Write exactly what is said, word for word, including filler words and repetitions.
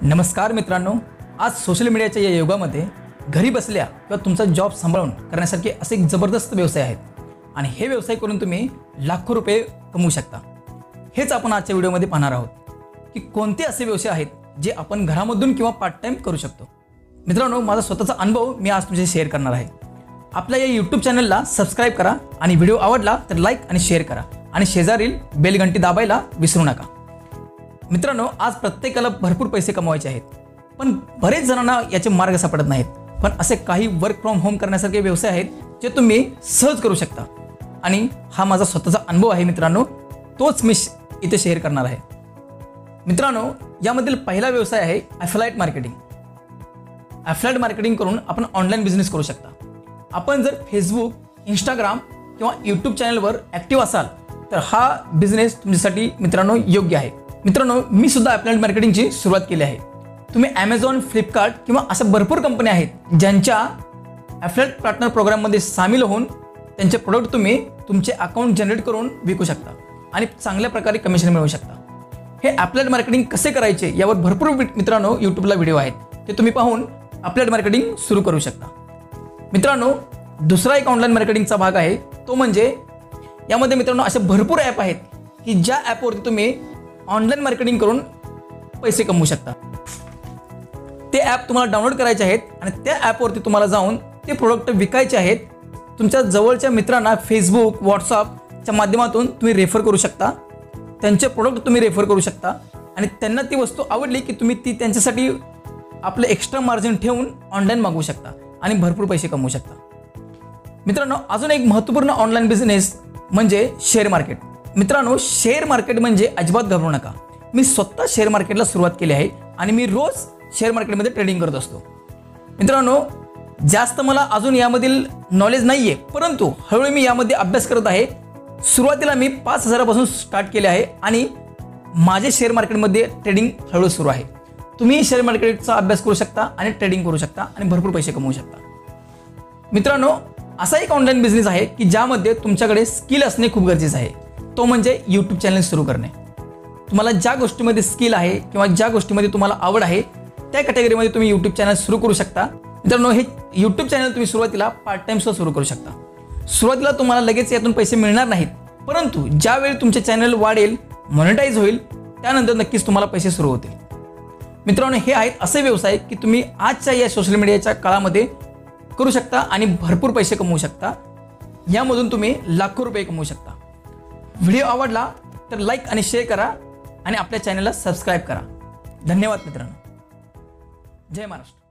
नमस्कार मित्रांनो, आज सोशल मीडियाच्या या युगामध्ये घरी बसल्या किंवा तुमचा जॉब सांभाळून करण्यासारखे असे एक जबरदस्त व्यवसाय आहेत आणि हे व्यवसाय करून तुम्ही लाखो रुपये कमवू शकता। हेच आपण आजच्या व्हिडिओमध्ये पाहणार आहोत की कोणते असे व्यवसाय आहेत जे आपण घरामधून किंवा पार्ट टाइम करू शकतो। मित्रांनो, माझा स्वतःचा अनुभव मी आज तुमच्याशी शेअर करणार आहे। आपल्या या यूट्यूब चॅनलला सबस्क्राइब करा आणि व्हिडिओ आवडला तर लाईक आणि शेअर करा आणि शेजारील बेल घंटी दाबायला विसरू नका। मित्रांनो, आज प्रत्येकाला भरपूर पैसे कमवायचे आहेत, पण बरेच जणांना याचे मार्ग सापडत नाहीत। पण असे काही वर्क फ्रॉम होम करण्यासारखे व्यवसाय आहेत जे तुम्ही सहज करू शकता आणि हा माझा स्वतःचा अनुभव आहे मित्रांनो, तोच मी इथे शेअर करणार आहे। मित्रांनो, यामधील पहिला व्यवसाय आहे ॲफिलिएट मार्केटिंग। ॲफिलिएट मार्केटिंग करून आपण ऑनलाईन बिझनेस करू शकता। आपण जर फेसबुक, इंस्टाग्राम किंवा यूट्यूब चॅनलवर ॲक्टिव्ह असाल तर हा बिझनेस तुमच्यासाठी मित्रांनो योग्य आहे। मित्रांनो, मी सुद्धा ॲफिलिएट मार्केटिंगची सुरुवात केली आहे। तुम्ही ॲमेझॉन, फ्लिपकार्ट किंवा अशा भरपूर कंपन्या आहेत ज्यांच्या ॲफिलिएट पार्टनर प्रोग्राममध्ये सामील होऊन त्यांचे प्रोडक्ट तुम्ही तुमचे अकाउंट जनरेट करून विकू शकता आणि चांगल्या प्रकारे कमिशन मिळवू शकता। हे ॲफिलिएट मार्केटिंग कसे करायचे यावर भरपूर मित्रांनो यूट्यूबला व्हिडिओ आहेत, ते तुम्ही पाहून ॲफिलिएट मार्केटिंग सुरू करू शकता। मित्रांनो, दुसरा एक ऑनलाईन मार्केटिंगचा भाग आहे तो म्हणजे यामध्ये मित्रांनो असे भरपूर ॲप आहेत की ज्या ॲपवरती तुम्ही ऑनलाईन मार्केटिंग करून पैसे कमवू शकता। ते ॲप तुम्हाला डाउनलोड करायचे आहेत आणि त्या ॲपवरती तुम्हाला जाऊन ते प्रोडक्ट विकायचे आहेत। तुमच्या जवळच्या मित्रांना फेसबुक, व्हॉट्सअपच्या माध्यमातून तुम्ही रेफर करू शकता, त्यांचे प्रोडक्ट तुम्ही रेफर करू शकता आणि त्यांना ती वस्तू आवडली की तुम्ही ती त्यांच्यासाठी आपलं एक्स्ट्रा मार्जिन ठेवून ऑनलाईन मागवू शकता आणि भरपूर पैसे कमवू शकता। मित्रांनो, अजून एक महत्त्वपूर्ण ऑनलाईन बिझनेस म्हणजे शेअर मार्केट। मित्रांनो, शेअर मार्केट म्हणजे अजिबात घाबरू नका। मी स्वतः शेअर मार्केटला सुरुवात केली आहे आणि मी रोज शेअर मार्केटमध्ये ट्रेडिंग करत असतो। मित्रांनो, जास्त मला अजून यामधील नॉलेज नाही आहे, परंतु हळूहळू मी यामध्ये अभ्यास करत आहे। सुरुवातीला मी पाच हजारापासून स्टार्ट केले आहे आणि माझे शेअर मार्केटमध्ये ट्रेडिंग हळूहळू सुरू आहे। तुम्ही शेअर मार्केटचा अभ्यास करू शकता आणि ट्रेडिंग करू शकता आणि भरपूर पैसे कमवू शकता। मित्रांनो, असा एक ऑनलाईन बिझनेस आहे की ज्यामध्ये तुमच्याकडे स्किल असणे खूप गरजेचं आहे, तो म्हणजे यूट्यूब चॅनल सुरू करणे। तुम्हाला ज्या गोष्टीमध्ये स्किल आहे किंवा ज्या गोष्टीमध्ये तुम्हाला आवड आहे त्या कॅटेगरीमध्ये तुम्ही यूट्यूब चॅनल सुरू करू शकता। मित्रांनो, हे यूट्यूब चॅनल तुम्ही सुरुवातीला पार्ट टाइम सुद्धा सुरू करू शकता। सुरुवातीला तुम्हाला लगेच यातून पैसे मिळणार नाहीत, परंतु ज्यावेळी तुमचे चॅनल वाढेल, मॉनिटाईज होईल, त्यानंतर नक्कीच तुम्हाला पैसे सुरू होतील। मित्रांनो, हे आहेत असे व्यवसाय की तुम्ही आजच्या या सोशल मीडियाच्या काळामध्ये करू शकता आणि भरपूर पैसे कमवू शकता। यामधून तुम्ही लाखो रुपये कमवू शकता। व्हिडिओ आवडला तर लाईक आणि शेअर करा आणि आपल्या चॅनलला सबस्क्राईब करा। धन्यवाद मित्रांनो। जय महाराष्ट्र।